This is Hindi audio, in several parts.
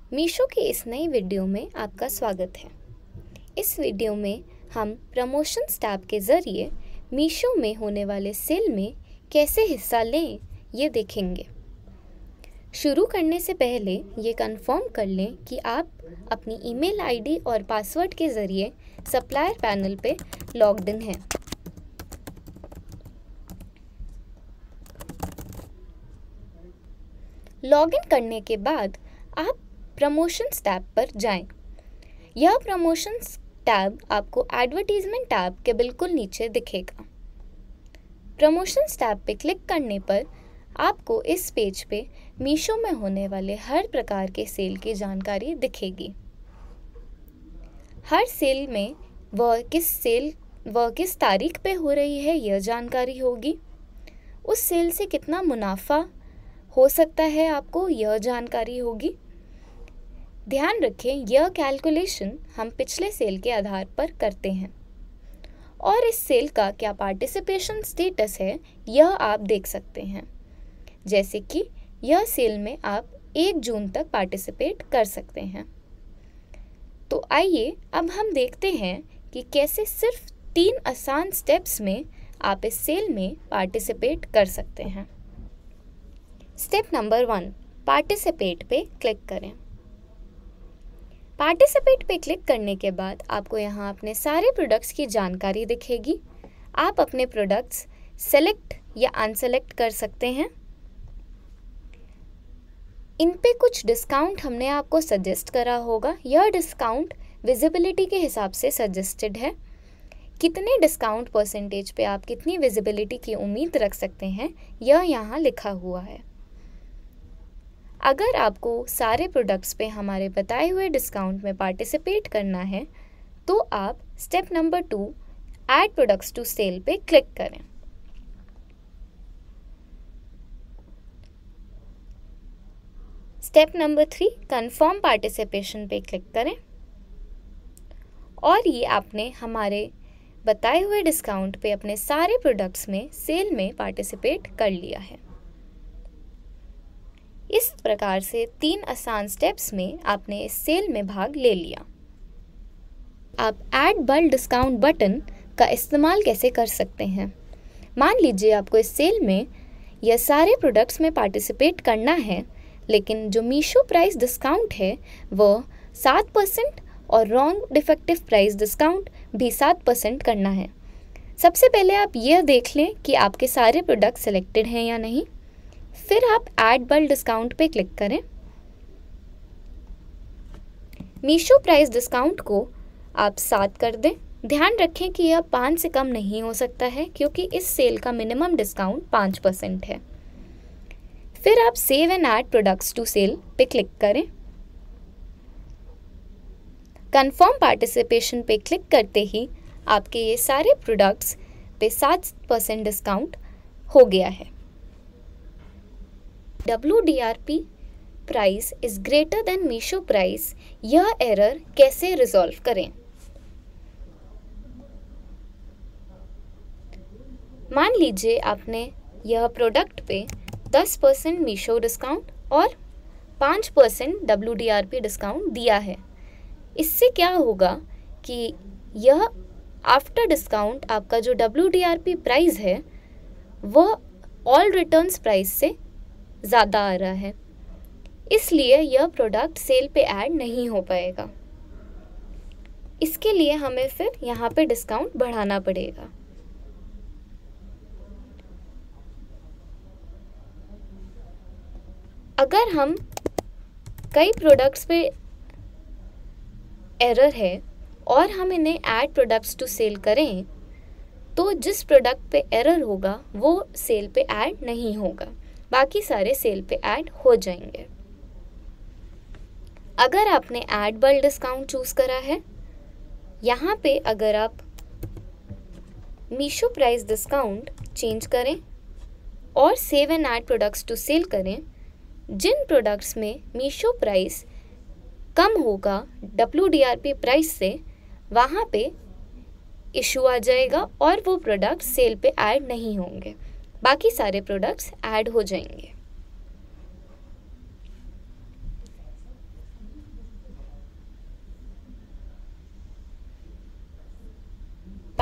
मीशो की इस नई वीडियो में आपका स्वागत है। इस वीडियो में हम प्रमोशंस टैब के ज़रिए मीशो में होने वाले सेल में कैसे हिस्सा लें ये देखेंगे। शुरू करने से पहले ये कंफर्म कर लें कि आप अपनी ईमेल आईडी और पासवर्ड के ज़रिए सप्लायर पैनल पे लॉग्ड इन हैं। लॉगिन करने के बाद आप प्रमोशंस टैब पर जाएं। यह प्रमोशंस टैब आपको एडवर्टीजमेंट टैब के बिल्कुल नीचे दिखेगा। प्रमोशंस टैब पे क्लिक करने पर आपको इस पेज पे मीशो में होने वाले हर प्रकार के सेल की जानकारी दिखेगी। हर सेल में वह किस तारीख पे हो रही है यह जानकारी होगी। उस सेल से कितना मुनाफा हो सकता है आपको यह जानकारी होगी। ध्यान रखें, यह कैलकुलेशन हम पिछले सेल के आधार पर करते हैं और इस सेल का क्या पार्टिसिपेशन स्टेटस है यह आप देख सकते हैं। जैसे कि यह सेल में आप 1 जून तक पार्टिसिपेट कर सकते हैं। तो आइए अब हम देखते हैं कि कैसे सिर्फ 3 आसान स्टेप्स में आप इस सेल में पार्टिसिपेट कर सकते हैं। स्टेप नंबर 1, पार्टिसिपेट पे क्लिक करें। पार्टिसिपेट पे क्लिक करने के बाद आपको यहाँ अपने सारे प्रोडक्ट्स की जानकारी दिखेगी। आप अपने प्रोडक्ट्स सेलेक्ट या अनसेलेक्ट कर सकते हैं। इन पे कुछ डिस्काउंट हमने आपको सजेस्ट करा होगा। यह डिस्काउंट विजिबिलिटी के हिसाब से सजेस्टेड है। कितने डिस्काउंट परसेंटेज पे आप कितनी विजिबिलिटी की उम्मीद रख सकते हैं यह यहाँ लिखा हुआ है। अगर आपको सारे प्रोडक्ट्स पे हमारे बताए हुए डिस्काउंट में पार्टिसिपेट करना है तो आप step number 2 add products to sale पे क्लिक करें। स्टेप नंबर 3 कंफर्म पार्टिसिपेशन पे क्लिक करें और ये आपने हमारे बताए हुए डिस्काउंट पे अपने सारे प्रोडक्ट्स में सेल में पार्टिसिपेट कर लिया है। इस प्रकार से 3 आसान स्टेप्स में आपने इस सेल में भाग ले लिया। आप ऐड बल्क डिस्काउंट बटन का इस्तेमाल कैसे कर सकते हैं? मान लीजिए आपको इस सेल में यह सारे प्रोडक्ट्स में पार्टिसिपेट करना है, लेकिन जो मीशो प्राइस डिस्काउंट है वह 7% और रॉन्ग डिफेक्टिव प्राइस डिस्काउंट भी 7% करना है। सबसे पहले आप यह देख लें कि आपके सारे प्रोडक्ट सिलेक्टेड हैं या नहीं। फिर आप ऐड बल्क डिस्काउंट पे क्लिक करें। मीशो प्राइस डिस्काउंट को आप 7 कर दें। ध्यान रखें कि यह 5 से कम नहीं हो सकता है क्योंकि इस सेल का मिनिमम डिस्काउंट 5% है। फिर आप save and add products to sale पे क्लिक करें। कंफर्म पार्टिसिपेशन पे क्लिक करते ही आपके ये सारे प्रोडक्ट्स पे 7% डिस्काउंट हो गया है। WDRP price is greater than Meesho price, यह एरर कैसे रिजॉल्व करें? मान लीजिए आपने यह प्रोडक्ट पे 10% मीशो डिस्काउंट और 5% WDRP डिस्काउंट दिया है। इससे क्या होगा कि यह आफ्टर डिस्काउंट आपका जो WDRP प्राइस है वह ऑल रिटर्न्स प्राइस से ज़्यादा आ रहा है, इसलिए यह प्रोडक्ट सेल पे ऐड नहीं हो पाएगा। इसके लिए हमें फिर यहाँ पे डिस्काउंट बढ़ाना पड़ेगा। अगर हम कई प्रोडक्ट्स पे एरर है और हम इन्हें ऐड प्रोडक्ट्स टू सेल करें तो जिस प्रोडक्ट पे एरर होगा वो सेल पे ऐड नहीं होगा, बाकी सारे सेल पे ऐड हो जाएंगे। अगर आपने ऐड बल्क डिस्काउंट चूज करा है, यहाँ पे अगर आप मीशो प्राइस डिस्काउंट चेंज करें और save and add products to sale करें, जिन प्रोडक्ट्स में मीशो प्राइस कम होगा WDRP प्राइस से, वहाँ पे इशू आ जाएगा और वो प्रोडक्ट सेल पे ऐड नहीं होंगे, बाकी सारे प्रोडक्ट्स ऐड हो जाएंगे।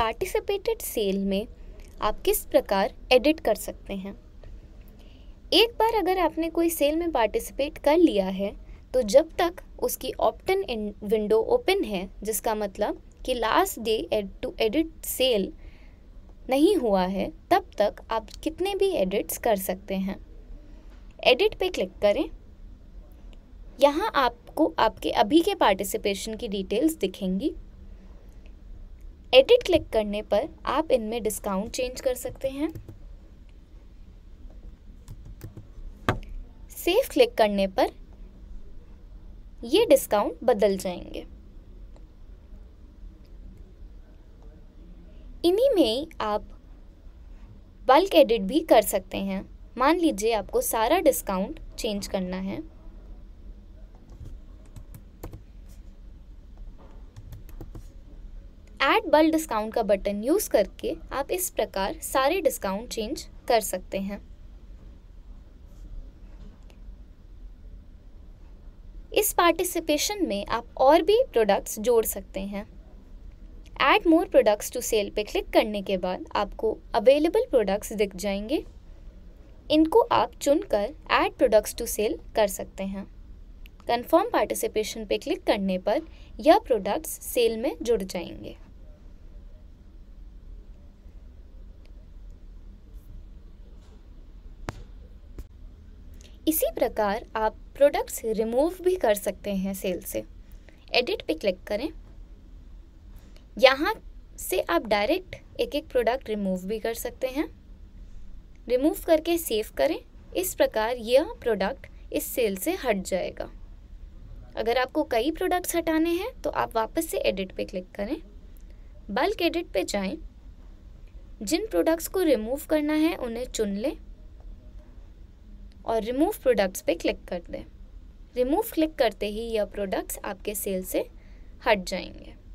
पार्टिसिपेटेड सेल में आप किस प्रकार एडिट कर सकते हैं। एक बार अगर आपने कोई सेल में पार्टिसिपेट कर लिया है तो जब तक उसकी ऑप्ट इन विंडो ओपन है, जिसका मतलब कि last day to edit sale नहीं हुआ है, तब तक आप कितने भी एडिट्स कर सकते हैं। एडिट पे क्लिक करें। यहाँ आपको आपके अभी के पार्टिसिपेशन की डिटेल्स दिखेंगी। एडिट क्लिक करने पर आप इनमें डिस्काउंट चेंज कर सकते हैं। सेव क्लिक करने पर ये डिस्काउंट बदल जाएंगे। इन्हीं में ही आप बल्क एडिट भी कर सकते हैं। मान लीजिए आपको सारा डिस्काउंट चेंज करना है। ऐड बल्क डिस्काउंट का बटन यूज़ करके आप इस प्रकार सारे डिस्काउंट चेंज कर सकते हैं। इस पार्टिसिपेशन में आप और भी प्रोडक्ट्स जोड़ सकते हैं। Add more products to sale पे क्लिक करने के बाद आपको अवेलेबल प्रोडक्ट्स दिख जाएंगे। इनको आप चुनकर ऐड प्रोडक्ट्स टू सेल कर सकते हैं। कंफर्म पार्टिसिपेशन पे क्लिक करने पर यह प्रोडक्ट्स सेल में जुड़ जाएंगे। इसी प्रकार आप प्रोडक्ट्स रिमूव भी कर सकते हैं सेल से। एडिट पे क्लिक करें। यहाँ से आप डायरेक्ट एक एक प्रोडक्ट रिमूव भी कर सकते हैं। रिमूव करके सेव करें। इस प्रकार यह प्रोडक्ट इस सेल से हट जाएगा। अगर आपको कई प्रोडक्ट्स हटाने हैं तो आप वापस से एडिट पे क्लिक करें। बल्क एडिट पे जाएं। जिन प्रोडक्ट्स को रिमूव करना है उन्हें चुन लें और रिमूव प्रोडक्ट्स पे क्लिक कर दें। रिमूव क्लिक करते ही यह प्रोडक्ट्स आपके सेल से हट जाएंगे।